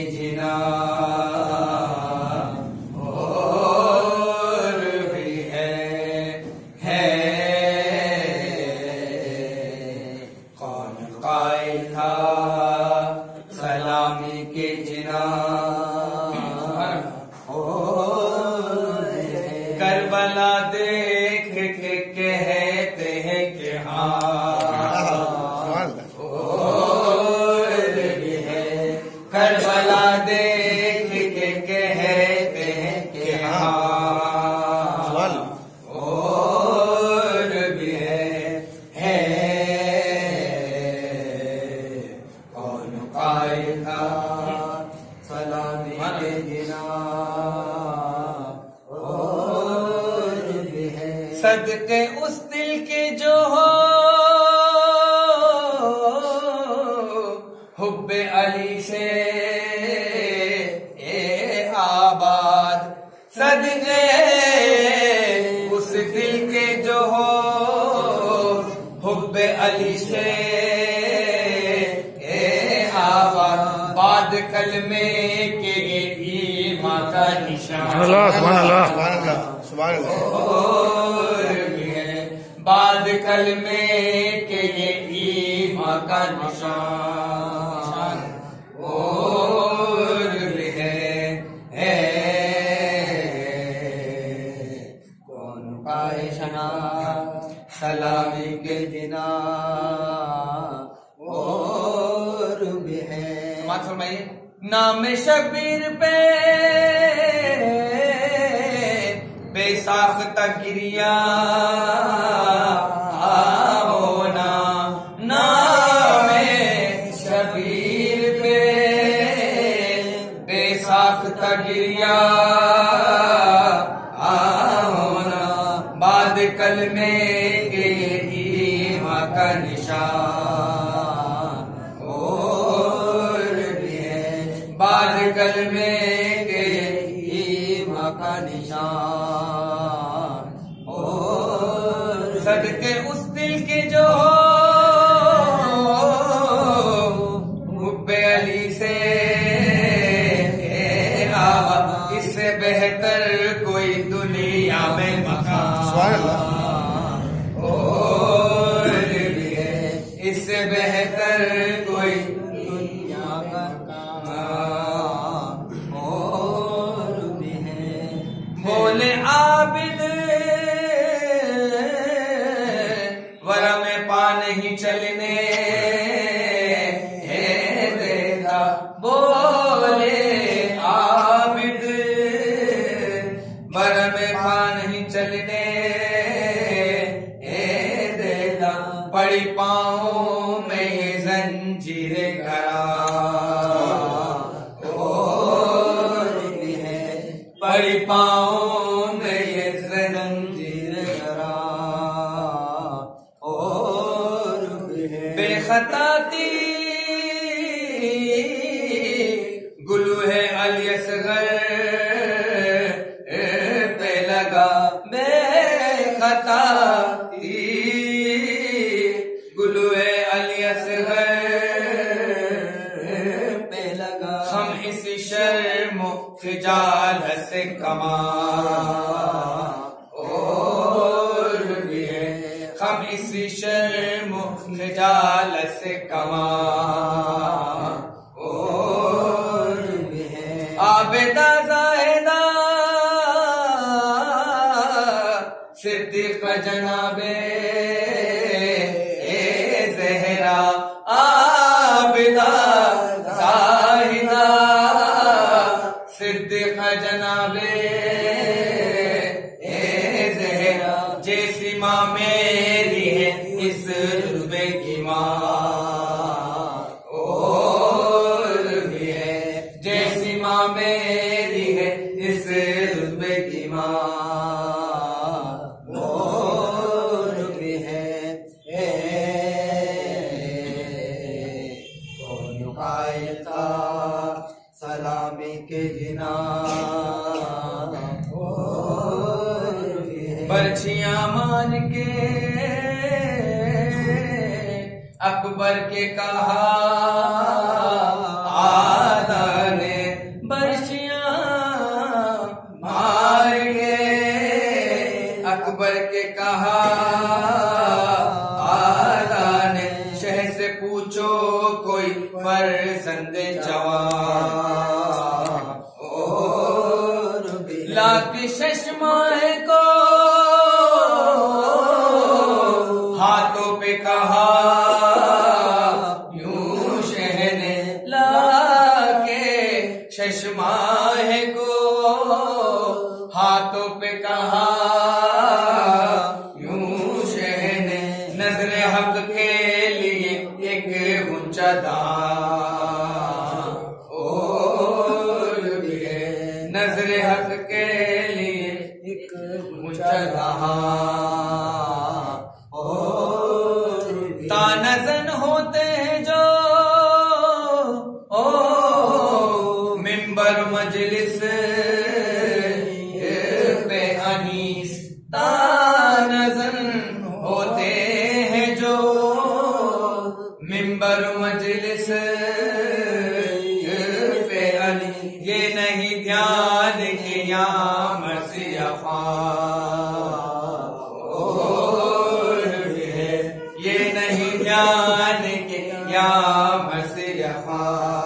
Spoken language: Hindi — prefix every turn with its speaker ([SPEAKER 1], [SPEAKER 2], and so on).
[SPEAKER 1] जिना सलामी के जिना करबला देख के कहते हैं कि हाँ करबला देख के कहते हैं कि हाँ और भी है कौन कायल था सलामी के जिना और भी है सदके उस दिल के जो हो हुब्बे अली से आबाद सदके उस दिल के जो हो हुब्बे अली से आबाद बाद कलमे के ईमान का निशान
[SPEAKER 2] सुभान अल्लाह सुभान अल्लाह सुभान अल्लाह
[SPEAKER 1] बाद कलमे के ईमान का निशान और भी है कौन पाए शना सलामी के दिना और भी है फरमाइए नाम शबीर पे बेसाख्ता गिरिया होना नाम शबीर पे बेसाख्ता गिरिया होना बाद कलमे के ईमान का निशान और भी है बाद कलमे के ईमान का निशान और सदके उस दिल के जो हुब्बे अली से इससे बेहतर कोई दुनिया में मकान और भी है इससे बेहतर कोई दुनिया का काम और भी है बोले आबिद वरा में पा नहीं चलने देता बोले आबिद वरा में पा नहीं चलने देता पड़ी पाँव में ये जंजीरें करा और भी है पड़ी पाँव में ये जंजीरें करा और भी है बेखता थी गुलू है अली असगर पे लगा बेखता थी गुलू है अली असगर पे लगा हम इसी शर्म खिजाल से कमा और भी है हम इसी शर्म खिजाल से कमा और भी है आबेदा जाहिदा सिद्दीक जनाबे ज़हरा आबिदा जाहिदा सिद्दीक जनाबे ज़हरा जैसी माँ मेरी है इस रुतबे की माँ और भी है जैसी माँ मेरी है इस रुतबे की माँ और भी है कौन कायल था सलामी के जिना बर्छियां मान के अकबर के कहा आदा ने शशमाह को हाथों पे कहा यूं शह ने नजर हक के लिए एक ऊंचा दां ओढ़ दिए, नजर हक के लिए एक ऊंचा दां तानजन होते हैं जो मिंबर मजलिस पे अनीस, तानजन होते हैं जो मिंबर मजलिस पे अनीस, ये नहीं ध्यान के या मर्सिया ये नहीं ध्यान के या मर्सिया